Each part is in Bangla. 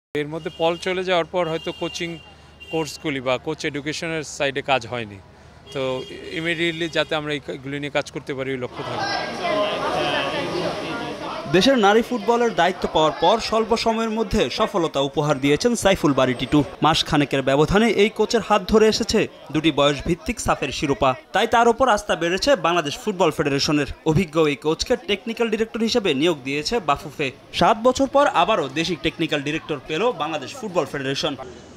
এর মধ্যে পল চলে যাওয়ার পর হয়তো কোচিং কোর্সগুলি বা কোচ এডুকেশনের সাইডে কাজ হয়নি, তো ইমিডিয়েটলি যাতে আমরা এইগুলি নিয়ে কাজ করতে পারি ওই লক্ষ্য থাকবে। দেশের নারী ফুটবলের দায়িত্ব পাওয়ার পর স্বল্প সময়ের মধ্যে সফলতা উপহার দিয়েছেন সাইফুল বারি টিটু। মাস খানেকের ব্যবধানে এই কোচের হাত ধরে এসেছে দুটি বয়সভিত্তিক সাফের শিরোপা, তাই তার উপর আস্থা বেড়েছে বাংলাদেশ ফুটবল ফেডারেশনের। অভিজ্ঞ এই কোচকে টেকনিক্যাল ডিরেক্টর হিসেবে নিয়োগ দিয়েছে বাফুফে। 7 বছর পর আবারও দেশি টেকনিক্যাল ডিরেক্টর পেল বাংলাদেশ ফুটবল ফেডারেশন।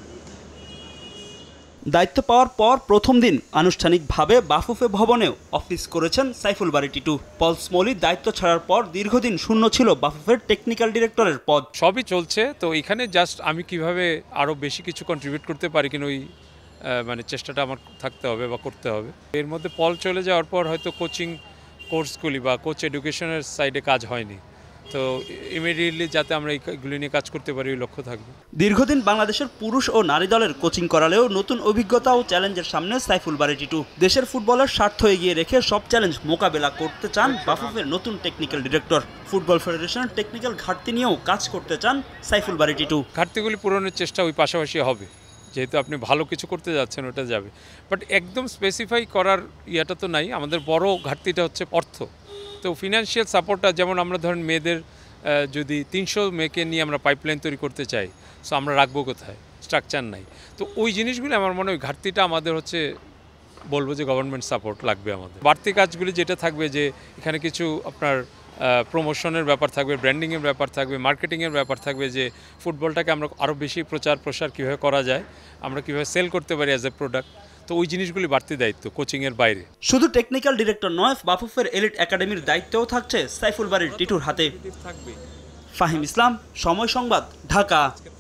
দায়িত্ব পাওয়ার পর প্রথম দিন আনুষ্ঠানিকভাবে বাফুফে ভবনেও অফিস করেছেন সাইফুল বারি টিটু। পলস মৌলির দায়িত্ব ছাড়ার পর দীর্ঘদিন শূন্য ছিল বাফুফের টেকনিক্যাল ডিরেক্টরের পদ। সবই চলছে, তো এখানে জাস্ট আমি কিভাবে আরও বেশি কিছু কন্ট্রিবিউট করতে পারি কিনা ওই চেষ্টাটা আমার থাকতে হবে বা করতে হবে। এর মধ্যে পল চলে যাওয়ার পর হয়তো কোচিং কোর্সগুলি বা কোচ এডুকেশনের সাইডে কাজ হয়নি, তো ইমিডিয়েটলি যাতে আমরা এইগুলি নিয়ে কাজ করতে পারি ওই লক্ষ্য থাকবে। দীর্ঘদিন বাংলাদেশের পুরুষ ও নারী দলের কোচিং করালেও নতুন অভিজ্ঞতা ও চ্যালেঞ্জের সামনে সাইফুল বারি টিটু। দেশের ফুটবলের স্বার্থ এগিয়ে রেখে সব চ্যালেঞ্জ মোকাবেলা করতে চান বাফুফের নতুন টেকনিক্যাল ডিরেক্টর। ফুটবল ফেডারেশনের টেকনিক্যাল ঘাটতি নিয়েও কাজ করতে চান সাইফুল বারি টিটু। ঘাটতিগুলি পূরণের চেষ্টা ওই পাশাপাশি হবে, যেহেতু আপনি ভালো কিছু করতে যাচ্ছেন ওটা যাবে, বাট একদম স্পেসিফাই করার ইয়েটা তো নাই। আমাদের বড় ঘাটতিটা হচ্ছে অর্থ। তো ফিনান্সিয়াল সাপোর্টটা, যেমন আমরা ধরেন মেয়েদের যদি 300 মেয়েকে নিয়ে আমরা পাইপলাইন তৈরি করতে চাই, সো আমরা রাখবো কোথায়? স্ট্রাকচার নাই। তো ওই জিনিসগুলি আমার মনে হয় ঘাটতিটা আমাদের হচ্ছে, বলবো যে গভর্নমেন্ট সাপোর্ট লাগবে আমাদের। বাড়তি কাজগুলি যেটা থাকবে যে এখানে কিছু আপনার প্রমোশনের ব্যাপার থাকবে, ব্র্যান্ডিংয়ের ব্যাপার থাকবে, মার্কেটিংয়ের ব্যাপার থাকবে, যে ফুটবলটাকে আমরা আরও বেশি প্রচার প্রসার কীভাবে করা যায়, আমরা কীভাবে সেল করতে পারি অ্যাজ এ প্রোডাক্ট। তো ওই জিনিসগুলি বাড়তি দায়িত্ব কোচিংয়ের বাইরে। শুধু টেকনিক্যাল ডিরেক্টর নয়, বাফুফের এলিট একাডেমির দায়িত্বও থাকছে সাইফুল বারি টিটুর হাতে। ফাহিম ইসলাম, সময় সংবাদ, ঢাকা।